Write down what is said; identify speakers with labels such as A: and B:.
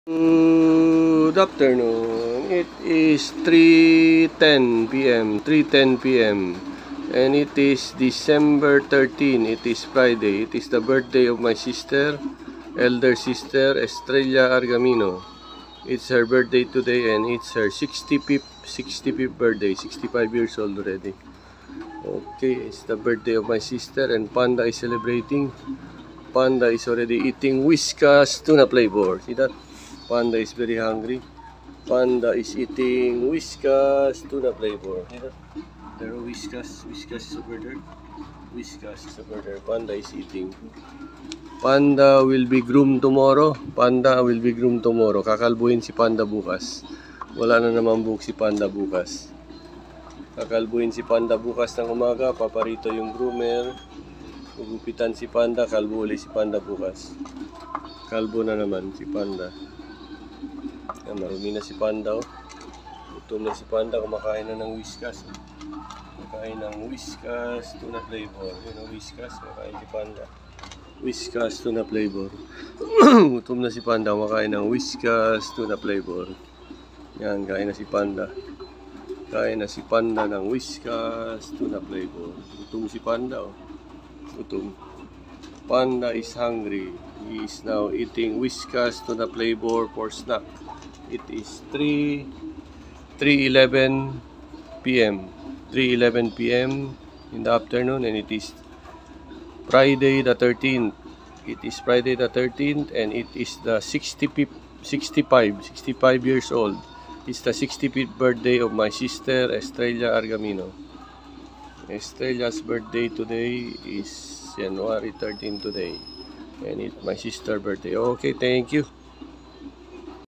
A: Good afternoon. It is 3:10 p.m. 3:10 p.m. and it is December 13. It is Friday. It is the birthday of my sister, elder sister Estrella Argamino. It's her birthday today and it's her 65th birthday. 65 years old already. Okay, it's the birthday of my sister and Panda is celebrating. Panda is already eating Whiskas tuna flavor. See that? Panda is very hungry. Panda is eating Whiskas tuna flavor. See that? There are Whiskas. Whiskas is over there. Whiskas is over there. Panda is eating. Panda will be groomed tomorrow. Panda will be groomed tomorrow. Kakalbuhin si Panda bukas. Wala na naman buhok si Panda bukas. Kakalbuhin si Panda bukas ng umaga. Paparito yung groomer. Ugupitan si Panda. Kalbo ulit si Panda bukas. Kalbo na naman si Panda. Yan, marumi na si Panda. Oh. Gutom na si Panda. Kumakain na ng Whiskas. Kumakain ng Whiskas tuna flavor. Yun ang Whiskas. Kumakain si Panda. Whiskas tuna flavor. Gutom na si Panda. Kumakain ng Whiskas tuna flavor. Yan, kain na si Panda. Kain na si Panda ng Whiskas tuna flavor. Gutom si Panda. Oh. Gutom. Panda is hungry. He is now eating Whiskas tuna flavor for snack. It is 3:11 p.m. 3:11 p.m. in the afternoon and it is Friday the 13th. It is Friday the 13th and it is the 65 years old. It's the 65th birthday of my sister Estrella Argamino. Estrella's birthday today is January 13 today and it's my sister's birthday. Okay, thank you.